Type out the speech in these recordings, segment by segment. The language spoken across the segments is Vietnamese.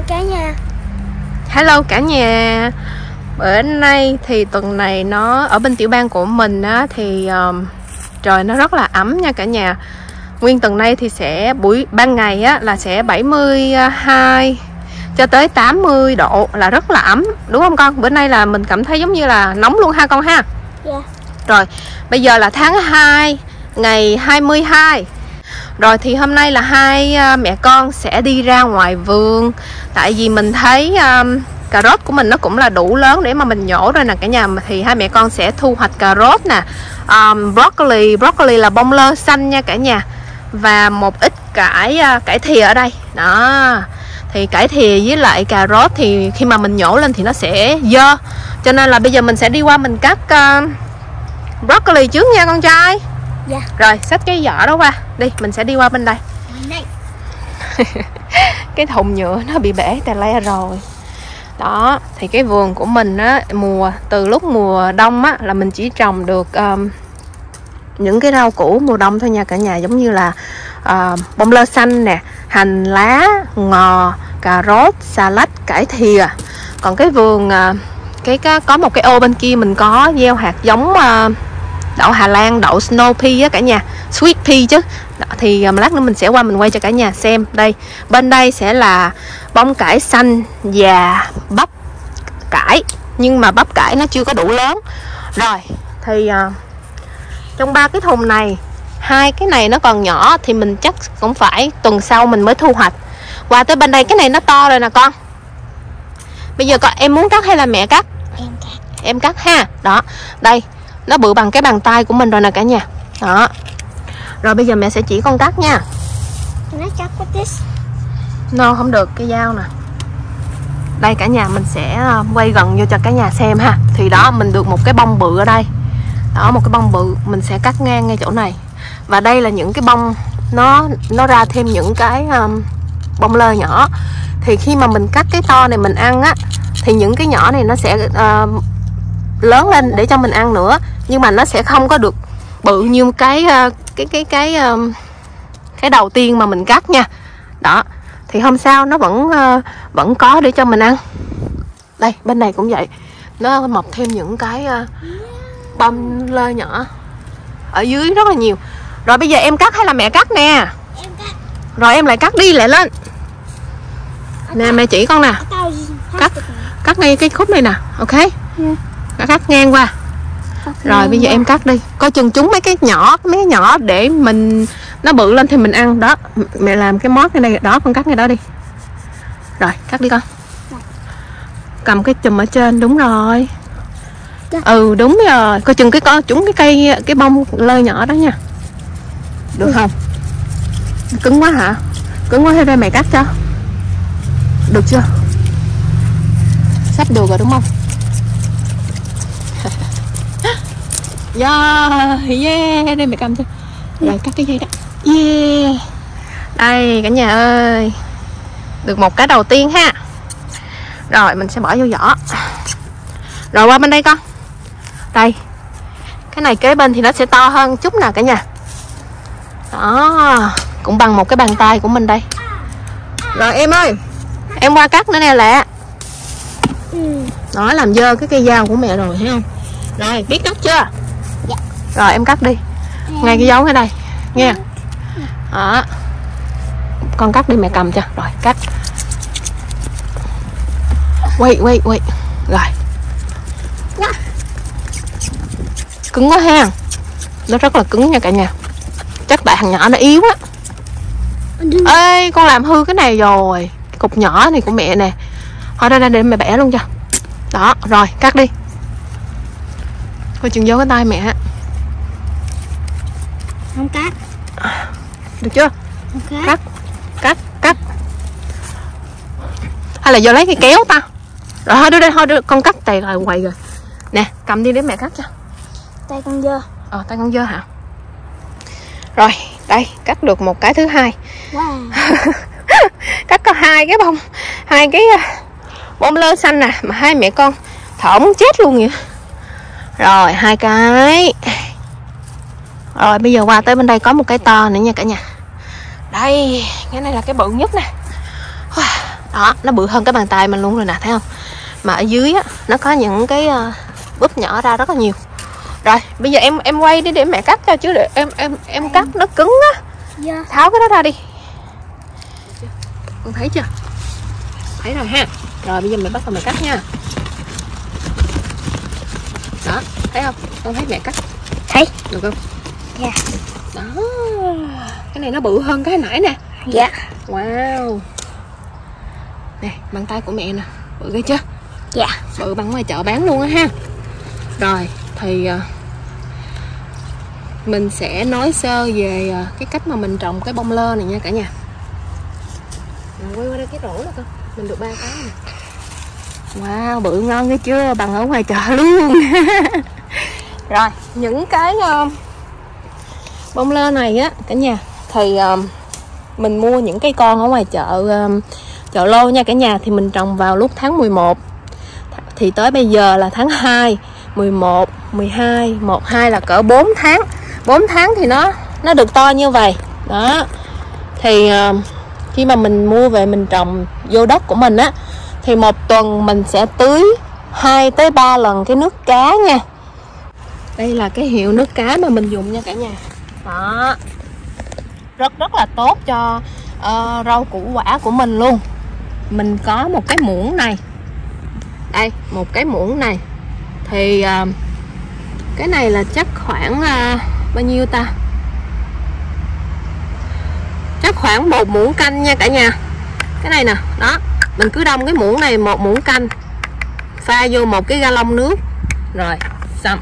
cả nhà. Hello cả nhà. Bữa nay thì tuần này nó ở bên tiểu bang của mình á, thì trời nó rất là ấm nha cả nhà. Nguyên tuần nay thì sẽ buổi ban ngày á là sẽ 72 cho tới 80 độ là rất là ấm, đúng không con? Bữa nay là mình cảm thấy giống như là nóng luôn ha con ha. Dạ. Rồi, bây giờ là tháng 2 ngày 22. Rồi thì hôm nay là hai mẹ con sẽ đi ra ngoài vườn. Tại vì mình thấy cà rốt của mình nó cũng là đủ lớn để mà mình nhổ rồi nè cả nhà. Thì hai mẹ con sẽ thu hoạch cà rốt nè, broccoli là bông lơ xanh nha cả nhà. Và một ít cải thìa ở đây. Đó. Thì cải thìa với lại cà rốt thì khi mà mình nhổ lên thì nó sẽ dơ. Cho nên là bây giờ mình sẽ đi qua mình cắt broccoli trước nha con trai. Dạ. Rồi xách cái giỏ đó qua. Đi mình sẽ đi qua bên đây. Cái thùng nhựa nó bị bể tè le rồi. Đó. Thì cái vườn của mình á, từ lúc mùa đông á là mình chỉ trồng được những cái rau củ mùa đông thôi nha cả nhà. Giống như là bông lơ xanh nè, hành lá, ngò, cà rốt, xà lách, cải thìa. Còn cái vườn có một cái ô bên kia mình có gieo hạt giống đậu Hà Lan, đậu snow pea á cả nhà, sweet pea chứ. Đó, thì lát nữa mình sẽ qua mình quay cho cả nhà xem. Đây, bên đây sẽ là bông cải xanh và bắp cải, nhưng mà bắp cải nó chưa có đủ lớn. Rồi, thì trong 3 cái thùng này, 2 cái này nó còn nhỏ thì mình chắc cũng phải tuần sau mình mới thu hoạch. Qua tới bên đây cái này nó to rồi nè con. Bây giờ con em muốn cắt hay là mẹ cắt? Em cắt. Em cắt ha. Đó, đây nó bự bằng cái bàn tay của mình rồi nè cả nhà. Đó. Rồi bây giờ mẹ sẽ chỉ con cắt nha. Can I cut with this? No, không được, cái dao nè. Đây cả nhà mình sẽ quay gần vô cho cả nhà xem ha. Thì đó mình được một cái bông bự ở đây. Đó, một cái bông bự mình sẽ cắt ngang ngay chỗ này. Và đây là những cái bông nó ra thêm những cái bông lơ nhỏ. Thì khi mà mình cắt cái to này mình ăn á, thì những cái nhỏ này nó sẽ lớn lên để cho mình ăn nữa, nhưng mà nó sẽ không có được bự như cái đầu tiên mà mình cắt nha. Đó, thì hôm sau nó vẫn có để cho mình ăn. Đây, bên này cũng vậy, nó mọc thêm những cái bông lơ nhỏ ở dưới rất là nhiều. Rồi bây giờ em cắt hay là mẹ cắt nè? Em cắt. Rồi em lại cắt đi lại lên. Nè mẹ chỉ con nè. Cắt ngay cái khúc này nè, ok? Cắt ngang qua. Rồi bây giờ em cắt đi. Coi chừng chúng mấy cái nhỏ để nó bự lên thì mình ăn. Đó, mẹ làm cái mót này đó, con cắt ngay đó đi. Rồi, cắt đi con. Cầm cái chùm ở trên, đúng rồi. Ừ, đúng rồi. Coi chừng trúng cái bông lơ nhỏ đó nha. Được không? Cứng quá hả? Cứng quá hay đây mẹ cắt cho. Được chưa? Sắp được rồi đúng không? Yeah, đây mẹ cầm cho. Rồi cắt cái dây đó. Yeah. Đây cả nhà ơi. Được một cái đầu tiên ha. Rồi mình sẽ bỏ vô vỏ. Rồi qua bên đây con. Đây. Cái này kế bên thì nó sẽ to hơn chút nè cả nhà. Đó, cũng bằng một cái bàn tay của mình đây. Rồi em ơi, em qua cắt nữa nè lẹ. Đó, làm dơ cái cây dao của mẹ rồi thấy không? Rồi, biết cắt chưa? Dạ. Rồi em cắt đi. Ngay cái dấu ở đây nha. Đó. Con cắt đi mẹ cầm cho. Rồi cắt. Wait. Rồi. Cứng quá ha. Nó rất là cứng nha cả nhà. Chắc tại thằng nhỏ nó yếu á. Ê, con làm hư cái này rồi. Cái cục nhỏ này của mẹ nè. Thôi đây để mẹ bẻ luôn cho. Đó, rồi cắt đi. Coi chừng vô cái tay mẹ. Không cắt. Được chưa? Cắt. Cắt. Hay là vô lấy cái kéo ta. Rồi thôi đưa con cắt tay rồi quay rồi. Nè, cầm đi để mẹ cắt cho. Tay con dơ. Tay con dơ hả? Rồi, đây, cắt được một cái thứ hai. Wow. Cắt có hai cái bông lơ xanh nè, mà hai mẹ con thở muốn chết luôn vậy. Rồi, 2 cái. Rồi bây giờ qua tới bên đây có một cái to nữa nha cả nhà. Đây, cái này là cái bự nhất nè. Đó, nó bự hơn cái bàn tay mình luôn rồi nè, thấy không? Mà ở dưới á, nó có những cái búp nhỏ ra rất là nhiều. Rồi, bây giờ em quay đi để mẹ cắt cho, chứ để em cắt nó cứng á. Dạ. Tháo cái đó ra đi. Con thấy chưa? Thấy rồi ha. Rồi bây giờ mẹ bắt đầu mẹ cắt nha. Đó, thấy không? Con thấy mẹ cắt. Thấy. Được không? Dạ. Đó. Cái này nó bự hơn cái nãy nè. Dạ. Wow. Nè, bàn tay của mẹ nè, bự ghê chưa? Dạ. Bự bằng ngoài chợ bán luôn á ha. Rồi, thì mình sẽ nói sơ về cái cách mà mình trồng cái bông lơ này nha cả nhà. Quay qua đây cái rổ nè con. Mình được 3 cái nè. Wow, bự ngon nghe chưa? Bằng ở ngoài chợ luôn. Rồi, những cái bông lơ này á cả nhà, thì mình mua những cây con ở ngoài chợ Lô nha cả nhà, thì mình trồng vào lúc tháng 11. Thì tới bây giờ là tháng 2, 11, 12, 1, 2 là cỡ 4 tháng. 4 tháng thì nó được to như vậy. Đó. Thì khi mà mình mua về mình trồng vô đất của mình á, thì một tuần mình sẽ tưới 2 tới 3 lần cái nước cá nha. Đây là cái hiệu nước cá mà mình dùng nha cả nhà. Đó. Rất là tốt cho rau củ quả của mình luôn. Mình có một cái muỗng này. Đây, một cái muỗng này. Thì cái này là chắc khoảng bao nhiêu ta? Chắc khoảng 1 muỗng canh nha cả nhà. Cái này nè, đó. Mình cứ đong cái muỗng này 1 muỗng canh, pha vô 1 cái gallon nước. Rồi, xong.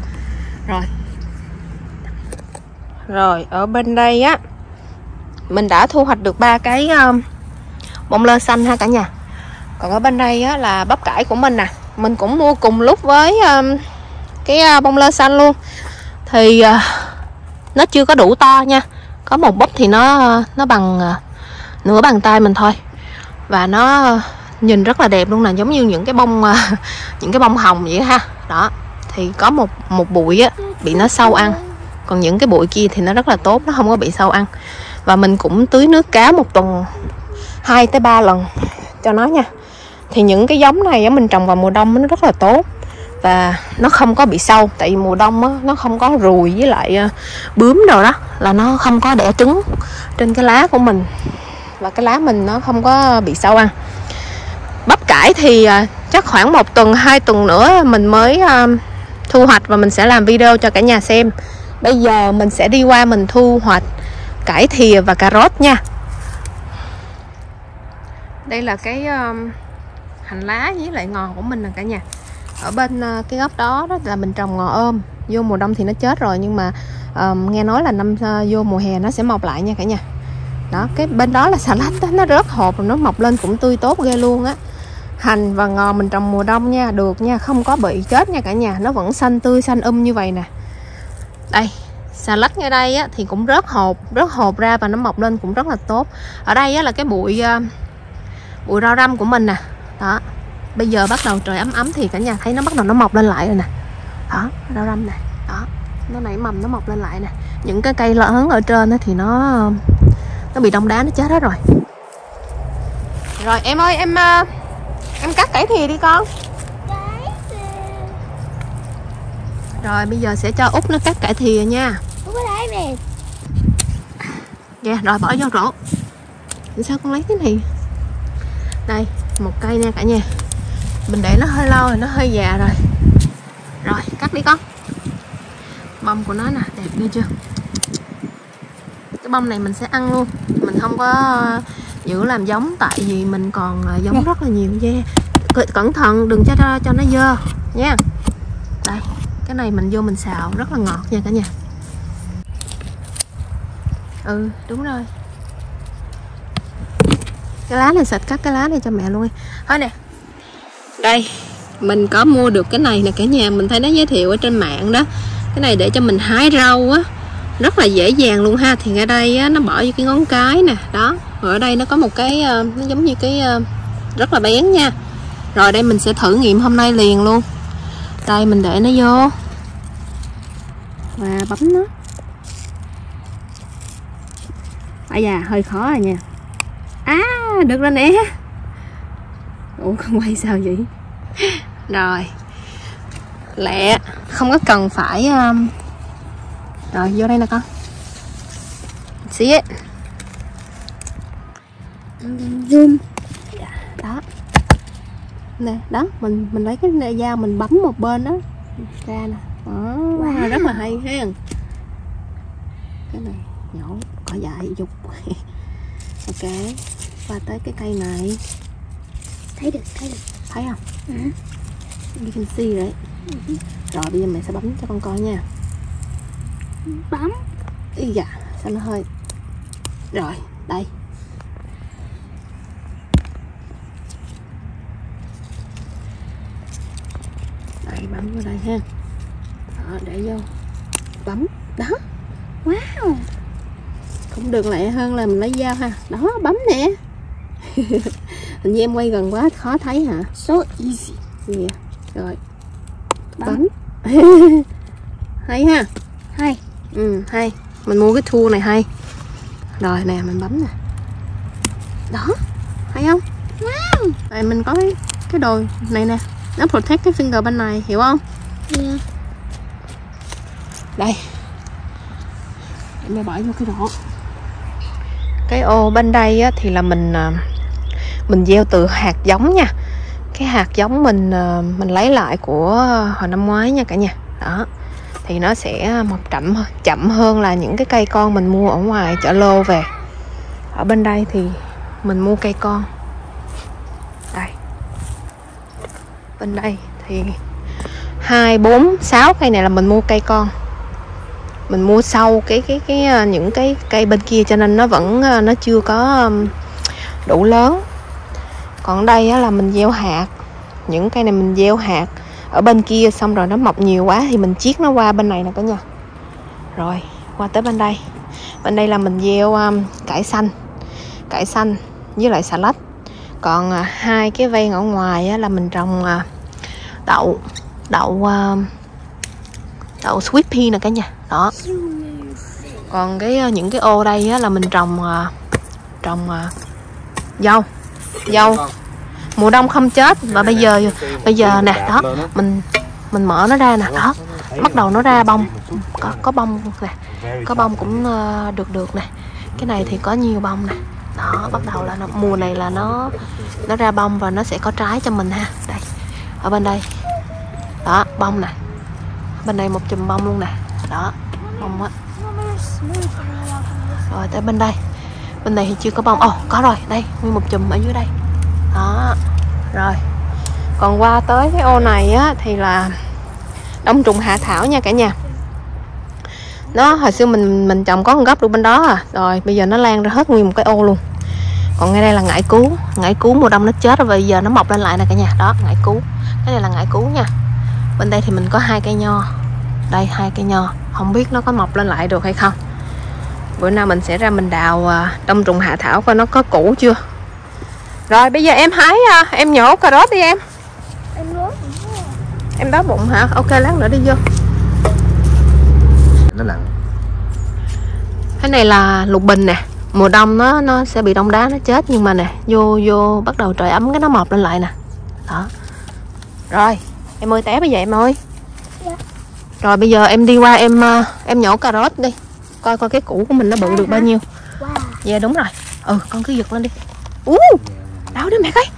Rồi, ở bên đây á, mình đã thu hoạch được 3 cái bông lơ xanh ha cả nhà. Còn ở bên đây á, là bắp cải của mình nè. Mình cũng mua cùng lúc với cái bông lơ xanh luôn. Thì nó chưa có đủ to nha. Có một búp thì nó bằng nửa bàn tay mình thôi. Và nó nhìn rất là đẹp luôn nè, giống như những cái bông hồng vậy ha. Đó. Thì có một bụi á bị nó sâu ăn. Còn những cái bụi kia thì nó rất là tốt, nó không có bị sâu ăn. Và mình cũng tưới nước cá một tuần 2 tới 3 lần cho nó nha. Thì những cái giống này á, mình trồng vào mùa đông nó rất là tốt. Và nó không có bị sâu. Tại vì mùa đông á, nó không có ruồi với lại bướm đồ đó. Là nó không có đẻ trứng trên cái lá của mình. Và cái lá mình nó không có bị sâu ăn. Bắp cải thì chắc khoảng 1 tuần, 2 tuần nữa mình mới thu hoạch. Và mình sẽ làm video cho cả nhà xem. Bây giờ mình sẽ đi qua mình thu hoạch cải thìa và cà rốt nha. Đây là cái hành lá với lại ngò của mình nè cả nhà. Ở bên cái góc đó là mình trồng ngò ôm. Vô mùa đông thì nó chết rồi, nhưng mà nghe nói là vô mùa hè nó sẽ mọc lại nha cả nhà. Đó, cái bên đó là xà lách đó, nó rớt hột rồi nó mọc lên cũng tươi tốt ghê luôn á. Hành và ngò mình trồng mùa đông nha, được nha, không có bị chết nha cả nhà. Nó vẫn xanh tươi, xanh như vậy nè. Đây, xà lách ngay đây á, thì cũng rớt hột ra và nó mọc lên cũng rất là tốt. Ở đây á, là cái bụi rau răm của mình nè. Đó, bây giờ bắt đầu trời ấm thì cả nhà thấy nó bắt đầu nó mọc lên lại rồi nè. Đó, rau răm nè. Đó, nó nảy mầm nó mọc lên lại nè. Những cái cây lớn ở trên á, thì nó bị đông đá nó chết hết rồi. Rồi em ơi, em cắt cải thìa đi con. Rồi bây giờ sẽ cho Út nó cắt cải thìa nha. Út có lấy về. Dạ, rồi bỏ vô rổ. Sao con lấy cái này? Đây, một cây nha cả nhà. Mình để nó hơi lâu rồi, nó hơi già rồi. Rồi, cắt đi con. Bông của nó nè, đẹp ghê chưa? Cái bông này mình sẽ ăn luôn. Mình không có giữ làm giống, tại vì mình còn giống rất là nhiều nha. Cẩn thận đừng cho nó dơ nha. Đây, cái này mình vô mình xào rất là ngọt nha cả nhà. Ừ, đúng rồi. Cái lá này sạch, cắt cái lá này cho mẹ luôn đi. Thôi nè. Đây, mình có mua được cái này nè cả nhà. Mình thấy nó giới thiệu ở trên mạng đó. Cái này để cho mình hái rau á, rất là dễ dàng luôn ha. Thì ở đây á, nó bỏ vô cái ngón cái nè. Đó, rồi ở đây nó có một cái nó giống như cái rất là bén nha. Rồi đây mình sẽ thử nghiệm hôm nay liền luôn. Đây mình để nó vô và bấm nó. À da, hơi khó rồi nha. À, được rồi nè. Ủa con quay sao vậy? Rồi lẹ, không có cần phải rồi vô đây nè con. See it. Zoom. Đó nè, đó mình lấy cái dao mình bấm một bên đó ra nè. Wow. Rất là hay ha. Cái này nhỏ cỏ dại dục. Ok, qua tới cái cây này. Thấy được. Thấy không? You can see right. Rồi bây giờ mẹ sẽ bấm cho con coi nha. Bấm. Ý dạ, sao nó hơi. Rồi, đây. Đây, bấm vào đây ha. Đó, để vô. Bấm, đó. Wow. Cũng được lẹ hơn là mình lấy dao ha. Đó, bấm nè. Hình như em quay gần quá khó thấy hả? So easy. Yeah. Rồi bấm. Hay ha. Hay. Hay. Mình mua cái tool này hay. Rồi nè, mình bấm nè. Đó, hay không? Wow. Rồi mình có cái đồ này nè, nó protect cái finger bên này, hiểu không? Yeah. Đây, em bỏ vô cái rổ. Cái ô bên đây á, thì là mình gieo từ hạt giống nha. Cái hạt giống mình lấy lại của hồi năm ngoái nha cả nhà. Đó, thì nó sẽ mọc chậm hơn là những cái cây con mình mua ở ngoài chợ lô về. Ở bên đây thì mình mua cây con. Đây, bên đây thì 2, 4, 6 cây này là mình mua cây con. Mình mua sau những cái cây bên kia cho nên nó vẫn nó chưa có đủ lớn. Còn đây á, là mình gieo hạt. Những cây này mình gieo hạt ở bên kia, xong rồi nó mọc nhiều quá thì mình chiết nó qua bên này nè cả nhà. Rồi qua tới bên đây. Bên đây là mình gieo cải xanh với lại xà lách. Còn hai cái ven ở ngoài á, là mình trồng đậu sweet pea nè cả nhà. Đó. Còn những cái ô đây á, là mình trồng dâu. Mùa đông không chết. Và bây giờ nè, đó, mình mở nó ra nè, đó, bắt đầu nó ra bông. Có bông nè, có bông cũng được nè. Cái này thì có nhiều bông nè. Đó, bắt đầu là mùa này là nó ra bông và nó sẽ có trái cho mình ha. Đây, ở bên đây, đó, bông nè. Bên đây một chùm bông luôn nè. Đó, bông á. Rồi tới bên đây thì chưa có bông. Có rồi, đây, nguyên một chùm ở dưới đây. Đó, rồi. Còn qua tới cái ô này á thì là đông trùng hạ thảo nha cả nhà. Nó hồi xưa mình trồng có một gốc được bên đó à. Rồi bây giờ nó lan ra hết nguyên một cái ô luôn. Còn ngay đây là ngải cứu mùa đông nó chết rồi, bây giờ nó mọc lên lại nè cả nhà. Đó, ngải cứu. Cái này là ngải cứu nha. Bên đây thì mình có 2 cây nho. Đây, 2 cây nho. Không biết nó có mọc lên lại được hay không. Bữa nào mình sẽ ra mình đào đông trùng hạ thảo coi nó có củ chưa. Rồi bây giờ em hái, em nhổ cà rốt đi em. Em đói bụng hả? Ok, lát nữa đi vô. Nó lạnh. Cái này là lục bình nè. Mùa đông nó sẽ bị đông đá nó chết, nhưng mà nè, vô bắt đầu trời ấm cái nó mọc lên lại nè. Đó. Rồi, em ơi té bây giờ em ơi. Dạ. Rồi bây giờ em đi qua em nhổ cà rốt đi. Coi cái củ của mình nó bự được bao nhiêu. Wow. Dạ đúng rồi. Con cứ giật lên đi. Đâu đó mẹ coi.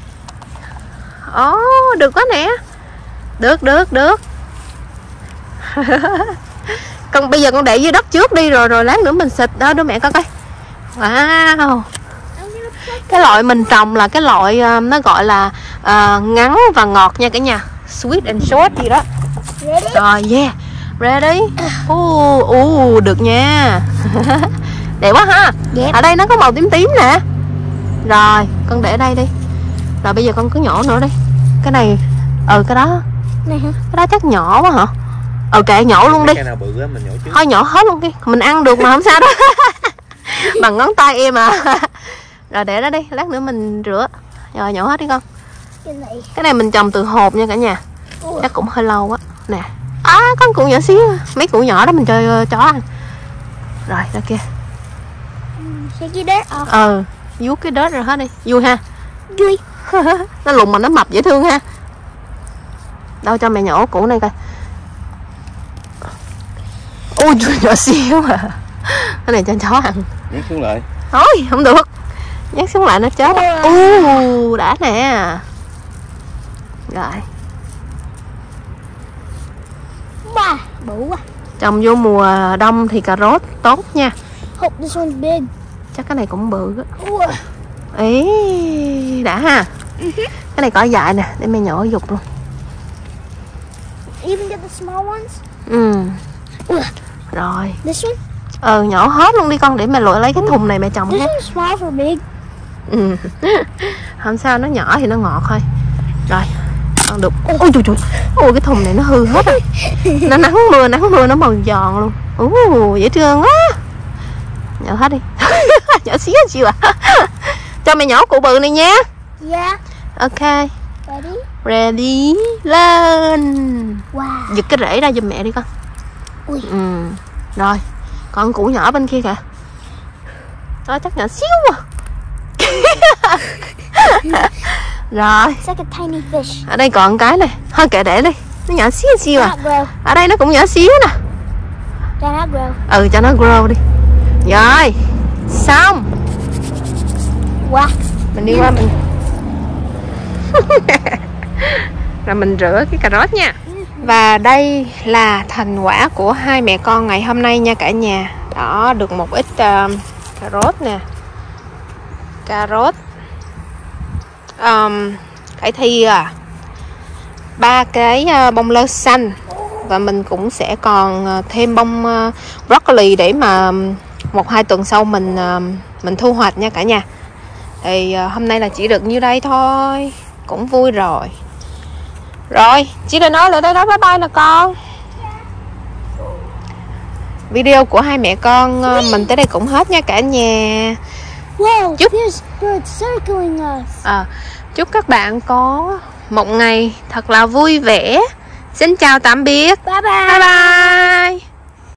Được quá nè. Được. Con bây giờ con để dưới đất trước đi, rồi lát nữa mình xịt đó mẹ coi coi. Wow. Cái loại mình trồng là cái loại nó gọi là ngắn và ngọt nha cả nhà. Sweet and short gì đó. Rồi, yeah. Ready? Được nha. Đẹp quá ha. Ở đây nó có màu tím nè. Rồi, con để đây đi. Rồi bây giờ con cứ nhổ nữa đi. Cái này, cái đó này hả? Cái đó chắc nhỏ quá hả? Kệ, nhổ luôn đi. Cái nào bự á mình nhổ trước. Thôi nhổ hết luôn đi. Mình ăn được mà không sao đâu. Bằng ngón tay em à. Rồi để đó đi, lát nữa mình rửa. Rồi nhổ hết đi con. Cái này mình trồng từ hộp nha cả nhà. Chắc cũng hơi lâu á. Nè. Con củ nhỏ xíu. Mấy củ nhỏ đó mình cho chó ăn. Rồi, ra kia. Cái đất. Vuốt cái đất rồi hết đi. Vui ha. Vui. Nó lùn mà nó mập dễ thương ha. Đâu cho mẹ nhổ củ này coi. Ôi nhỏ xíu à. Cái này cho chó ăn. Nhét xuống lại. Thôi không được. Nhét xuống lại nó chết. Đã nè. Rồi. Wow, bự quá. Trồng vô mùa đông thì cà rốt tốt nha. Hope this one's big. Chắc cái này cũng bự á. Wow. Ý, đã ha. Cái này cỏ dại nè, để mẹ nhổ dục luôn. Even get the small ones. Rồi. This one? Nhổ hết luôn đi con, để mẹ lội lấy cái thùng này mẹ trồng This hết. one's small for big. Không sao, nó nhỏ thì nó ngọt thôi. Rồi, con được. Ôi trời trời. Ôi cái thùng này nó hư hết rồi. Nó nắng mưa nó màu giòn luôn. Dễ thương quá. Nhổ hết đi. Nhỏ xíu chịu à. Cho mẹ nhỏ cụ bự này nha. Yeah. Ok. Ready? Ready, lên. Wow. Giật cái rễ ra giùm mẹ đi con. Ui. Rồi, còn củ nhỏ bên kia kìa. Đó chắc nhỏ xíu à. Rồi. It's like a tiny fish. Ở đây còn cái này. Thôi kệ để đi. Nó nhỏ xíu à. Not grow. Ở đây nó cũng nhỏ xíu nè. Cho nó grow. Cho nó grow đi. Rồi. Xong. Wow. Mình đi qua mình. Rồi mình rửa cái cà rốt nha. Và đây là thành quả của hai mẹ con ngày hôm nay nha cả nhà. Đó, được một ít cà rốt nè. Cà rốt cải thi 3 cái bông lơ xanh. Và mình cũng sẽ còn thêm bông broccoli để mà 1-2 tuần sau mình thu hoạch nha cả nhà. Thì hôm nay là chỉ được như đây thôi. Cũng vui rồi. Rồi, chị đã nói lại đây đó, bye bye nè con. Video của hai mẹ con mình tới đây cũng hết nha cả nhà. Whoa, there's birds circling us. Chúc các bạn có một ngày thật là vui vẻ. Xin chào tạm biệt. Bye bye. Bye bye.